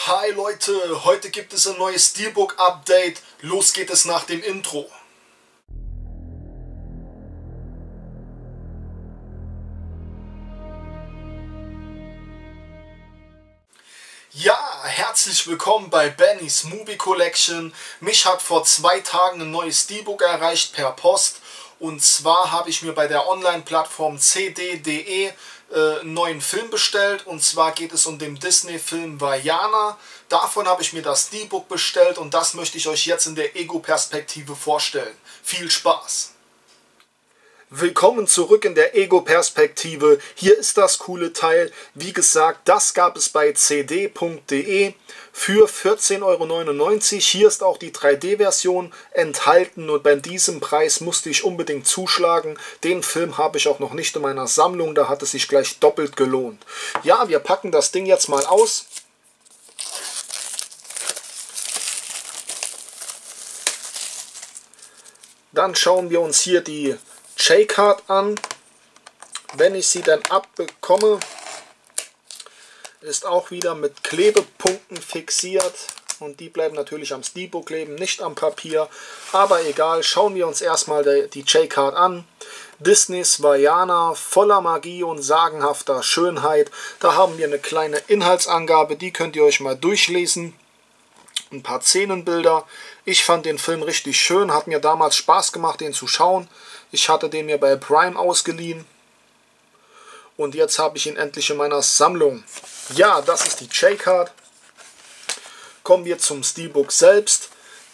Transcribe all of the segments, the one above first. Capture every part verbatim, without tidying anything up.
Hi Leute, heute gibt es ein neues Steelbook Update. Los geht es nach dem Intro. Ja, herzlich willkommen bei Bennys Movie Collection. Mich hat vor zwei Tagen ein neues Steelbook erreicht per Post. Und zwar habe ich mir bei der Online-Plattform C D punkt de äh, einen neuen Film bestellt. Und zwar geht es um den Disney-Film Vaiana. Davon habe ich mir das Steelbook bestellt und das möchte ich euch jetzt in der Ego-Perspektive vorstellen. Viel Spaß! Willkommen zurück in der Ego-Perspektive. Hier ist das coole Teil. Wie gesagt, das gab es bei C D punkt de für vierzehn Euro neunundneunzig. Hier ist auch die drei D Version enthalten und bei diesem Preis musste ich unbedingt zuschlagen. Den Film habe ich auch noch nicht in meiner Sammlung, da hat es sich gleich doppelt gelohnt. Ja, wir packen das Ding jetzt mal aus. Dann schauen wir uns hier die J-Card an. Wenn ich sie dann abbekomme, ist auch wieder mit Klebepunkten fixiert und die bleiben natürlich am Steelbook kleben, nicht am Papier, aber egal. Schauen wir uns erstmal die J-Card an. Disneys Vaiana, voller Magie und sagenhafter Schönheit. Da haben wir eine kleine Inhaltsangabe, die könnt ihr euch mal durchlesen. Ein paar Szenenbilder. Ich fand den Film richtig schön, hat mir damals Spaß gemacht, den zu schauen. Ich hatte den mir bei Prime ausgeliehen und jetzt habe ich ihn endlich in meiner Sammlung. Ja, das ist die J-Card. Kommen wir zum Steelbook selbst.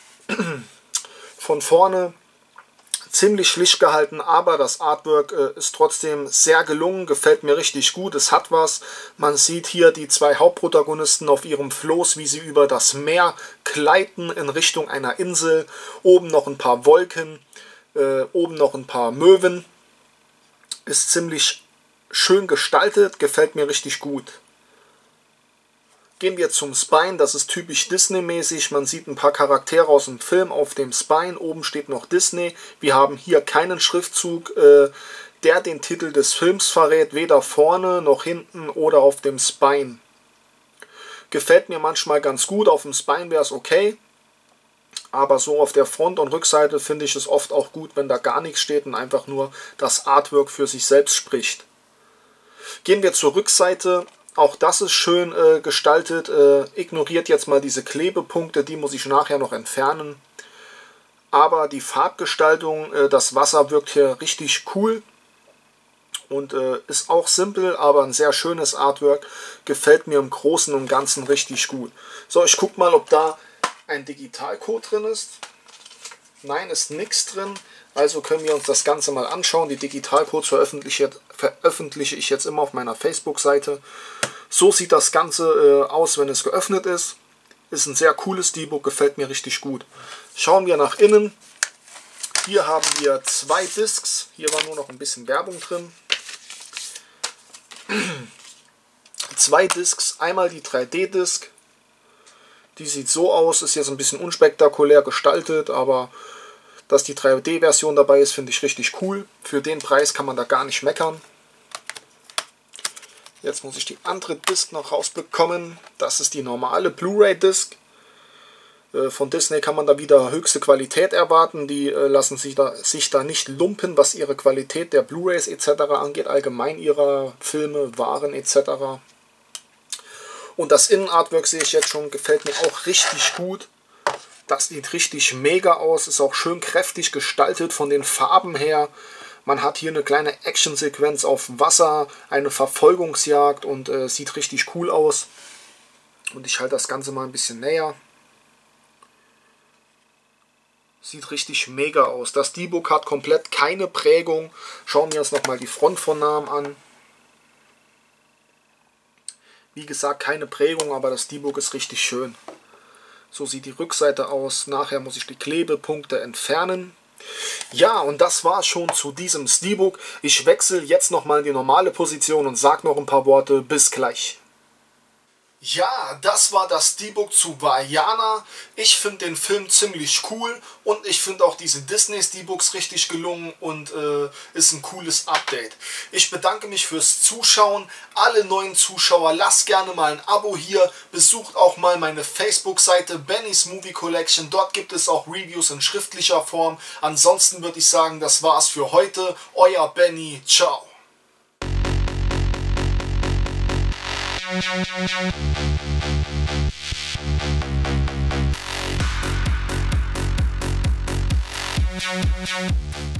Von vorne ziemlich schlicht gehalten, aber das Artwork äh, ist trotzdem sehr gelungen, gefällt mir richtig gut, es hat was. Man sieht hier die zwei Hauptprotagonisten auf ihrem Floß, wie sie über das Meer gleiten in Richtung einer Insel. Oben noch ein paar Wolken, äh, oben noch ein paar Möwen. Ist ziemlich schön gestaltet, gefällt mir richtig gut. Gehen wir zum Spine, das ist typisch Disney-mäßig. Man sieht ein paar Charaktere aus dem Film auf dem Spine. Oben steht noch Disney. Wir haben hier keinen Schriftzug, äh, der den Titel des Films verrät, weder vorne noch hinten oder auf dem Spine. Gefällt mir manchmal ganz gut, auf dem Spine wäre es okay. Aber so auf der Front- und Rückseite finde ich es oft auch gut, wenn da gar nichts steht und einfach nur das Artwork für sich selbst spricht. Gehen wir zur Rückseite. Auch das ist schön äh, gestaltet. Äh, ignoriert jetzt mal diese Klebepunkte, die muss ich nachher noch entfernen. Aber die Farbgestaltung, äh, das Wasser wirkt hier richtig cool. Und äh, ist auch simpel, aber ein sehr schönes Artwork. Gefällt mir im Großen und Ganzen richtig gut. So, ich gucke mal, ob da ein Digitalcode drin ist. Nein, ist nichts drin. Also können wir uns das Ganze mal anschauen. Die Digitalcodes veröffentliche, veröffentliche ich jetzt immer auf meiner Facebook-Seite. So sieht das Ganze äh, aus, wenn es geöffnet ist. Ist ein sehr cooles Steelbook, gefällt mir richtig gut. Schauen wir nach innen. Hier haben wir zwei Discs. Hier war nur noch ein bisschen Werbung drin. Zwei Discs. Einmal die drei D Disc. Die sieht so aus, ist jetzt ein bisschen unspektakulär gestaltet, aber dass die drei D Version dabei ist, finde ich richtig cool. Für den Preis kann man da gar nicht meckern. Jetzt muss ich die andere Disc noch rausbekommen. Das ist die normale Blu-ray Disc. Von Disney kann man da wieder höchste Qualität erwarten. Die lassen sich da, sich da nicht lumpen, was ihre Qualität der Blu-rays et cetera angeht, allgemein ihrer Filme, Waren et cetera. Und das Innenartwork sehe ich jetzt schon, gefällt mir auch richtig gut. Das sieht richtig mega aus, ist auch schön kräftig gestaltet von den Farben her. Man hat hier eine kleine Actionsequenz auf Wasser, eine Verfolgungsjagd und äh, sieht richtig cool aus. Und ich halte das Ganze mal ein bisschen näher. Sieht richtig mega aus. Das Steelbook hat komplett keine Prägung. Schauen wir uns nochmal die Front von nahem an. Wie gesagt, keine Prägung, aber das Steelbook ist richtig schön. So sieht die Rückseite aus. Nachher muss ich die Klebepunkte entfernen. Ja, und das war schon zu diesem Steelbook. Ich wechsle jetzt nochmal in die normale Position und sage noch ein paar Worte. Bis gleich. Ja, das war das D-Book zu Vaiana. Ich finde den Film ziemlich cool und ich finde auch diese Disneys D-Books richtig gelungen und äh, ist ein cooles Update. Ich bedanke mich fürs Zuschauen. Alle neuen Zuschauer, lasst gerne mal ein Abo hier. Besucht auch mal meine Facebook-Seite Benny's Movie Collection. Dort gibt es auch Reviews in schriftlicher Form. Ansonsten würde ich sagen, das war's für heute. Euer Benny. Ciao. Thank you.